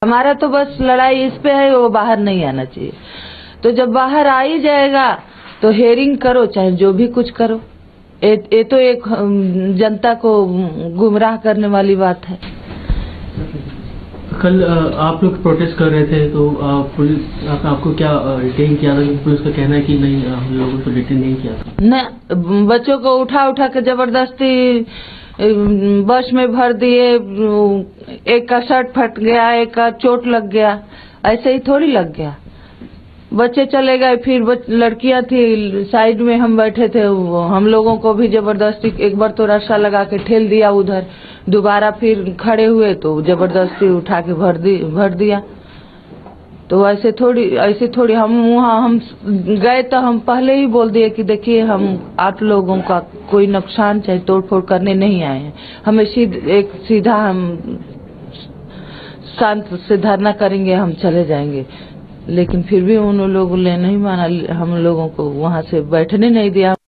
हमारा तो बस लड़ाई इस पे है, वो बाहर नहीं आना चाहिए। तो जब बाहर आ ही जाएगा तो हेयरिंग करो, चाहे जो भी कुछ करो। ये तो एक जनता को गुमराह करने वाली बात है। कल आप लोग प्रोटेस्ट कर रहे थे तो पुलिस आपको क्या डिटेन किया था? पुलिस का कहना है कि नहीं, हम लोगों को डिटेन नहीं किया था। न, बच्चों को उठा के जबरदस्ती बस में भर दिए। एक का शर्ट फट गया, एक का चोट लग गया, ऐसे ही थोड़ी लग गया। बच्चे चले गए, फिर लड़कियां थी साइड में, हम बैठे थे, हम लोगों को भी जबरदस्ती एक बार तो रस्सा लगा के ठेल दिया उधर, दोबारा फिर खड़े हुए तो जबरदस्ती उठा के भर दिया। तो ऐसे थोड़ी हम वहाँ हम गए तो हम पहले ही बोल दिए कि देखिए, हम आप लोगों का कोई नुकसान चाहे तोड़फोड़ करने नहीं आए हैं। हमें सीधा हम शांत से धरना करेंगे, हम चले जाएंगे। लेकिन फिर भी उन लोगों ने नहीं माना, हम लोगों को वहाँ से बैठने नहीं दिया।